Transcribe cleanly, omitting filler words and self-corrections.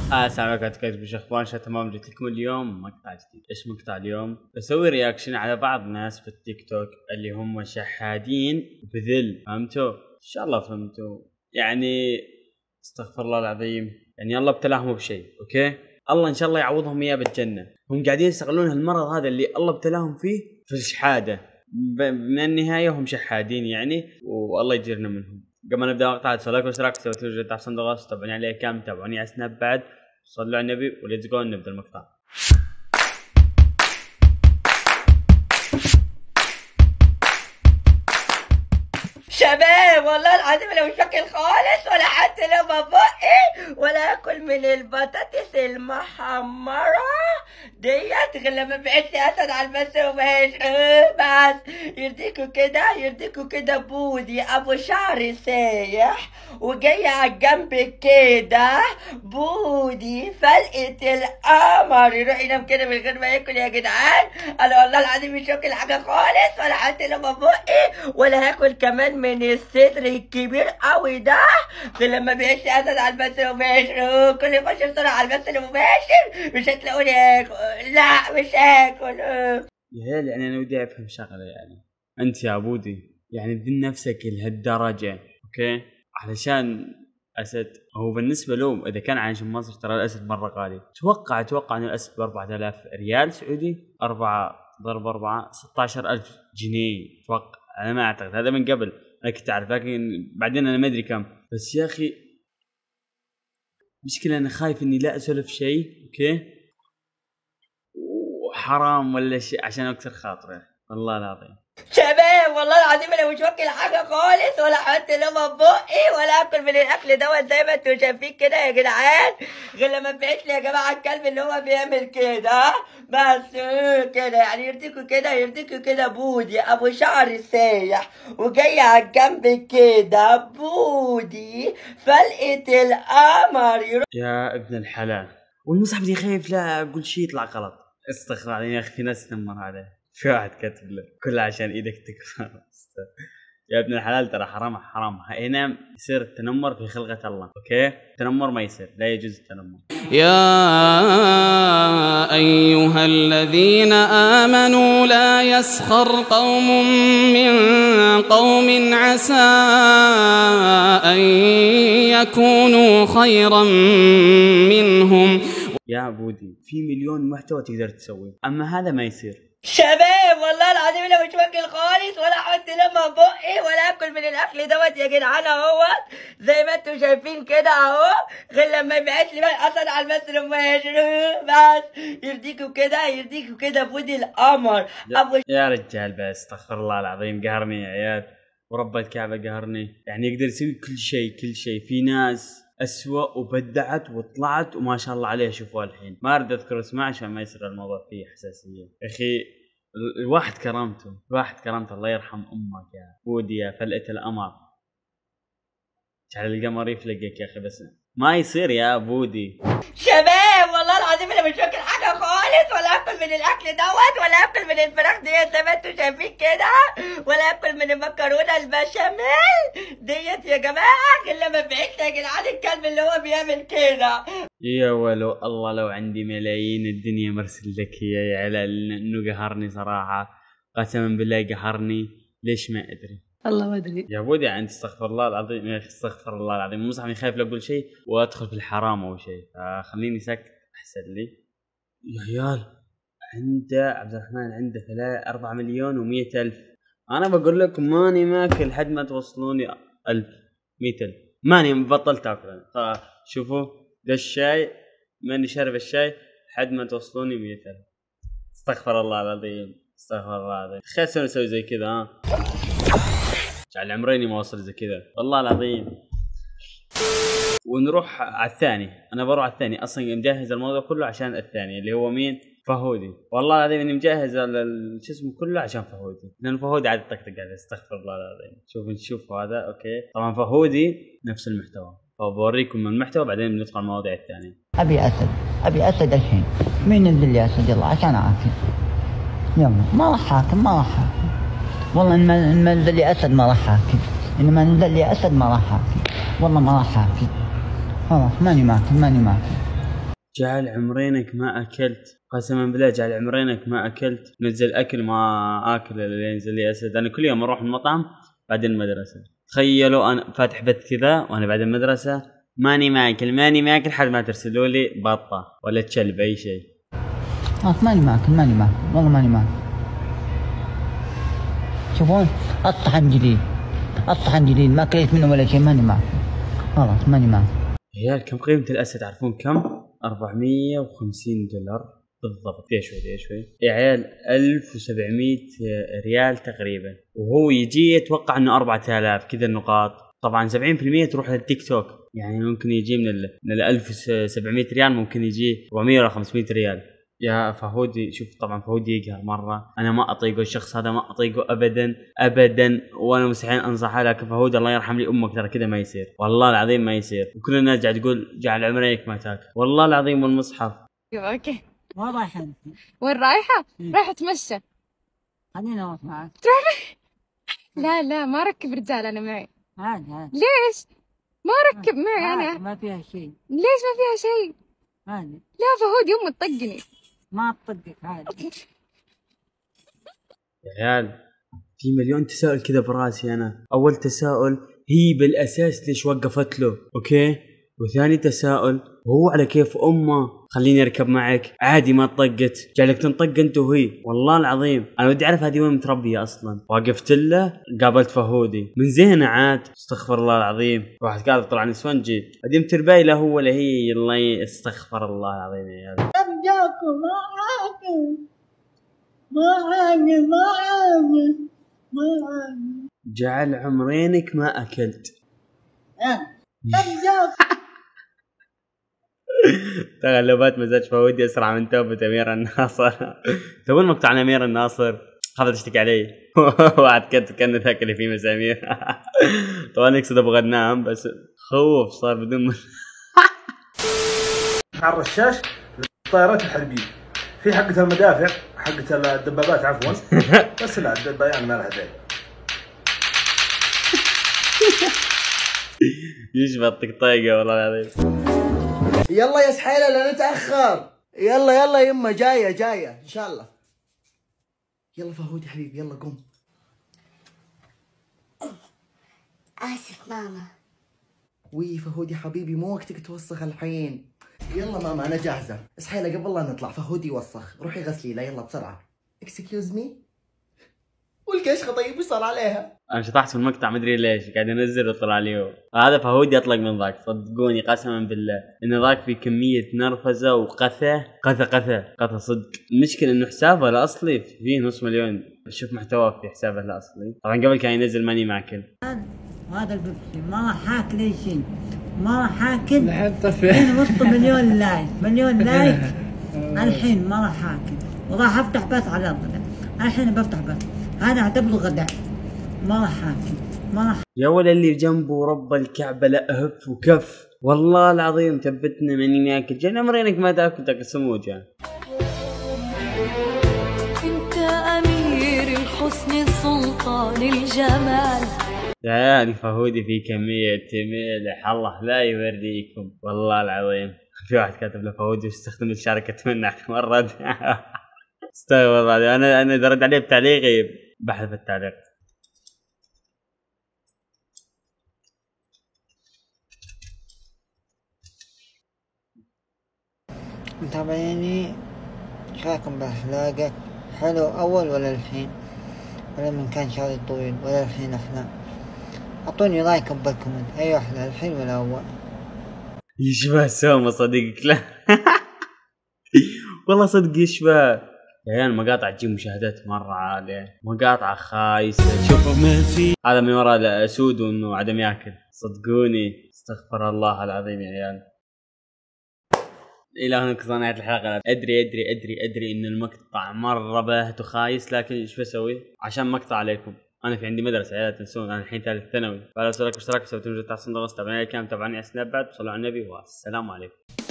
السلام عليكم، كيف اخباركم؟ ان شاء الله تمام. جيت لكم اليوم مقطع جديد. ايش مقطع اليوم؟ بسوي رياكشن على بعض الناس في التيك توك اللي هم شحادين بذل. فهمتوا؟ ان شاء الله فهمتوا. يعني استغفر الله العظيم، يعني الله ابتلاهم بشيء، اوكي؟ الله ان شاء الله يعوضهم اياه بالجنه. هم قاعدين يستغلون هالمرض هذا اللي الله ابتلاهم فيه في الشحاده. من النهايه هم شحادين يعني، والله يجيرنا منهم. قبل ما نبدا المقطع لايك واشتراك، سويت لي تحت صندوق الوصف، تابعوني عليه كام، تابعوني على سناب بعد، صلوا على النبي وليتس جو. نبدا المقطع. شباب والله العظيم لو شكل خالص، ولا حتى لو ببقي ولا اكل من البطاطس المحمره ديت غير لما بعت اسد على البس وماش. بس يرضيكوا كده بودي ابو شعر سايح وجاي على الجنب كده بودي فلقة القمر يروح ينام كده من غير ما ياكل. يا جدعان انا والله العظيم مش واكل حاجه خالص، ولا حتى لو ببقي ولا هاكل كمان من الصدر الكبير قوي ده غير لما بيعيش اسد على البث المباشر. كل يخش بسرعه على البث المباشر مش هتلاقوني اكل. لا مش هاكل. يا هيل، يعني انا ودي افهم شغله. يعني انت يا بودي يعني تدين نفسك لهالدرجه، اوكي؟ علشان اسد. هو بالنسبه له اذا كان عايش بمصر ترى الاسد مره غالي. اتوقع ان الاسد ب 4000 ريال سعودي. 4 ضرب 4 16000 جنيه اتوقع. انا ما اعتقد، هذا من قبل انا كنت اعرف، لكن بعدين انا ما ادري كم. بس يا اخي مشكله انا خايف اني لا اسولف شيء، اوكي؟ وحرام ولا شيء عشان اكسر خاطره، والله العظيم. شباب والله العظيم انا مش واكل حاجه خالص، ولا حتى لما بقي ولا اكل من الاكل دوت زي ما انتوا شايفين كده يا جدعان، غير لما بعت لي يا جماعه الكلب اللي هو بيعمل كده. بس كده يعني يرضيكوا كده بودي ابو شعر سايح وجاي على الجنب كده بودي فلقة القمر يا ابن الحلال. والمصحف دي خايف لا اقول شيء يطلع غلط. استغفر الله يا اخي، في ناس تنمر عليه. في واحد كاتب له كله عشان ايدك تكفى. يا ابن الحلال ترى حرام هنا يصير التنمر في خلقة الله، اوكي؟ التنمر ما يصير، لا يجوز التنمر. يا أيها الذين آمنوا لا يسخر قوم من قوم عسى أن يكونوا خيرا منهم. يا بودي في مليون محتوى تقدر تسوي، اما هذا ما يصير. شباب والله العظيم انا مش واكل خالص، ولا احط لما بقي ولا اكل من الاكل دوت يا جدعان اهوت زي ما انتوا شايفين كده اهو، غير لما يبعت لي بقى اصلا على المثل المباشر. بس يرضيكوا كده بودي القمر ابو يا رجال بس استغفر الله العظيم، قهرني يا عيال ورب الكعبه قهرني. يعني يقدر يسوي كل شيء. في ناس أسوأ وبدعت وطلعت وما شاء الله عليه. شوفوا الحين ما أريد أذكر اسمه عشان ما يصير الموضوع فيه حساسية. يا أخي الواحد كرامته الله يرحم أمك يا بودي يا فلقة القمر. جعل القمر يفلقك يا أخي، بس ما يصير يا بودي. شباب والله العظيم انا مش واكل حاجه خالص، ولا اكل من الاكل دوت، ولا اكل من الفراخ ديت زي ما انتوا شايفين كده، ولا اكل من المكرونه البشاميل ديت يا جماعه غير لما بعت يا جدعان الكلب اللي هو بيعمل كده. يا ولو الله لو عندي ملايين الدنيا مرسل لك يا علال، انه قهرني صراحه، قسما بالله قهرني. ليش ما ادري، الله ما ادري يا بودي. يعني استغفر الله العظيم يا اخي، استغفر الله العظيم. مو صح خايف لا اقول شيء وادخل في الحرام او شيء، خليني ساكت احسن لي. يا عيال عبد الرحمن عنده 4 مليون و100 ألف. انا بقول لكم ماني ماكل حد ما توصلوني 1000 100 ألف. ماني بطلت اكل. شوفوا ده الشاي، ماني شارب الشاي حد ما توصلوني 100 ألف. استغفر الله العظيم. خير نسوي زي كذا. على عمريني ما وصل زي كذا والله العظيم. ونروح على الثاني. انا بروح على الثاني، اصلا مجهز الموضوع كله عشان الثاني اللي هو مين؟ فهودي. والله العظيم اني مجهز شو اسمه كله عشان فهودي، لان فهودي عاد طقطق عليه. استغفر الله العظيم. نشوف هذا اوكي. طبعا فهودي نفس المحتوى، فبوريكم المحتوى بعدين بندخل المواضيع الثانيه. ابي اسد الحين. مين ينزل لي اسد؟ يلا عشان اعافي. يلا ما راح حاكم. والله إن ما نزل لي أسد ما راح حاكي. والله ما راح حاكي. خلاص ماني ماكل. جعل عمرينك ما اكلت، قسما بالله جعل عمرينك ما اكلت. نزل اكل ما اكل اللي ينزل لي اسد. انا كل يوم اروح المطعم بعدين المدرسه، تخيلوا انا فاتح بث كذا وانا بعد المدرسه ماني ماكل حد ما ترسلوا لي بطه ولا تشلب اي شيء. ماني ماكل والله ماني ماكل. شوفون الطحن جديد ما كليت منه ولا شيء، ماني ماكل خلاص ماني ماكل. عيال كم قيمة الأسد تعرفون كم؟ 450 دولار بالضبط. يا شوي يا عيال 1700 ريال تقريبا، وهو يجي يتوقع انه 4000 كذا النقاط. طبعا 70% تروح للتيك توك، يعني ممكن يجي من ال 1700 ريال ممكن يجي 400 ولا 500 ريال. يا فهودي شوف، طبعا فهودي يقهر مرة، أنا ما أطيقه الشخص هذا، ما أطيقه أبدا وأنا مستحيل أنصحه. لكن فهودي الله يرحم لي أمك ترى كذا ما يصير، والله العظيم ما يصير. وكل الناس قاعد تقول جعل عمريك ما تاكل، والله العظيم والمصحف. اوكي وين رايحة؟ وين رايحة؟ رايحة اتمشى. خليني اروح معك. تروحي؟ لا ما ركب رجال انا معي. عادي ليش؟ ما ركب معي انا. ما فيها شيء. ليش ما فيها شيء؟ عادي. لا فهودي امي تطقني. ما تطقك عادي. يا عيال في مليون تساؤل كذا براسي أنا. أول تساؤل هي بالأساس ليش وقفت له؟ أوكي. وثاني تساؤل هو على كيف أمه خليني أركب معك عادي ما طقت، جعلك تنطق أنت وهي. والله العظيم أنا ودي أعرف هذه وين متربية أصلا. وقفت له قابلت فهودي من زين عاد، استغفر الله العظيم. واحد قال طلع نسونجي قديم ترباي لا هو ولا هي. الله استغفر الله العظيم يا عيال. ما جعل عمرينك ما أكلت. تغلبات مزاج فهودي أسرع من توبة أمير الناصر. تبون مقطع عن أمير الناصر خذت تشتكي علي. واحد كان ذاك اللي فيه مسامير. طبعا يقصد أبغى أنام بس خوف صار بدون على الرشاش للطائرات الحربية، في حقة المدافع حقة الدبابات عفوا. بس لا الدبابات ما لها داعي. يشبه الطقطيقة والله العظيم. يلا يا سحيلة لا نتأخر. يلا يما جاية إن شاء الله. يلا فهودي حبيبي يلا قوم. آسف ماما. وي فهودي حبيبي مو وقتك توسخ الحين. يلا ماما أنا جاهزة. سحيلة قبل لا نطلع فهودي يوسخ، روحي غسلي له يلا بسرعة. اكسكيوز مي. والكشخة طيب وصل عليها. انا شطحت في المقطع مدري ليش قاعد انزل وطلع اليوم هذا فهودي اطلق من ذاك. صدقوني قسما بالله ان ذاك في كميه نرفزه وقثه قثه صدق. المشكله انه حسابه الاصلي فيه 500,000. شوف محتواه في حسابه الاصلي. طبعا قبل كان ينزل ماني ماكل. هذا البيبسي ما راح اكل اي شيء، ما راح اكل الحين وسط مليون لايك الحين ما راح اكل، وراح افتح بث على الغداء. الحين بفتح بث هذا اعتبره غداء، ما راح اكل ما راح. يا ولا اللي جنبه رب الكعبه لا اهف وكف والله العظيم ثبتنا ماني ماكل. جانا مرينك ما تاكل سموجه. انت امير الحسن سلطان الجمال. يا عيال فهودي في كميه ملح الله لا يوريكم والله العظيم. في واحد كاتب له فهودي واستخدم الشركه تمنع مرة. استغفر الله. انا اذا رد عليه بتعليقي بحذف التعليق. متابعيني ايش رايكم باخلاقك؟ حلو اول ولا الحين؟ ولا من كان شاري طويل ولا الحين احلى؟ اعطوني رايكم بالكومنت، ايوه احلى الحين ولا اول؟ يشبه سومة صديقك. لا والله صدق يشبه. يا عيال مقاطع تجيب مشاهدات مرة عالية، مقاطع خايسة. شوفوا هذا من وراء سود وانه عدم ياكل. صدقوني استغفر الله العظيم يا عيال. الى هنا كنت نهاية الحلقة. ادري ان المقطع مرة باهت وخايس، لكن ايش بسوي عشان مقطع عليكم. انا في عندي مدرسة عيال تنسون، انا الحين ثالث ثانوي. فلا تنسوا اشتراك وسووا تحت صندوق الوصف. تابعوني كامل، تابعوني على سناب بعد. صلوا على النبي والسلام عليكم.